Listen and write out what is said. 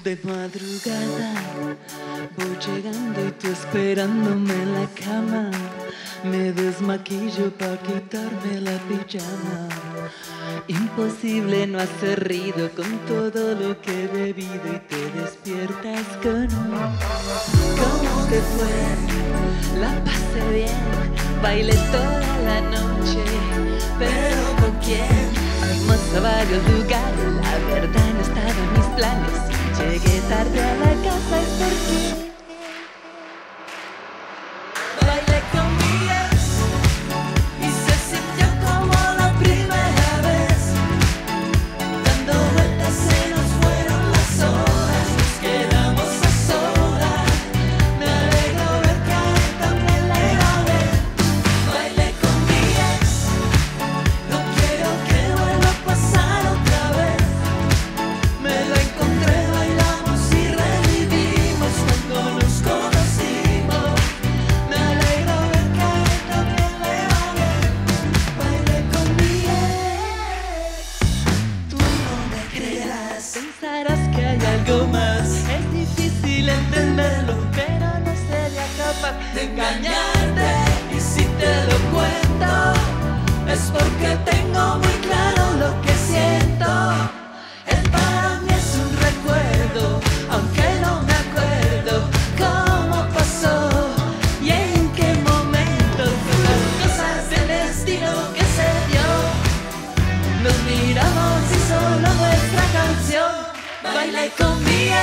De madrugada voy llegando y tú esperándome en la cama. Me desmaquillo para quitarme la pijama. Imposible no hacer ruido con todo lo que he bebido y te despiertas con un... ¿Cómo te fue? La pasé bien, bailé toda la noche. ¿Pero con quién? Fuimos a varios lugares, la verdad no estaba en mis planes. Llegué tarde a la casa es porque bailé con mi ex y se sintió como la primera vez. Dando vueltas se nos fueron las horas, nos quedamos a solas. Me alegro ver que a él también le va a ver. Bailé con mi ex, no quiero que vuelva a pasar otra vez. Me lo encontré, bailamos y revivimos cuando nos conocimos. Me alegro ver que a él también le va bien. Bailé con mi ex. Tú no me creerás, pensarás que hay algo más. Es difícil entenderlo, pero no sería capaz de engañarte. Y si te lo cuento, es porque tengo muy claro lo que siento. Él para mí es un recuerdo, aunque no me acuerdo cómo pasó y en qué momento. Fue las cosas del destino que se dio. Nos miramos y solo nuestra canción. Bailé con mi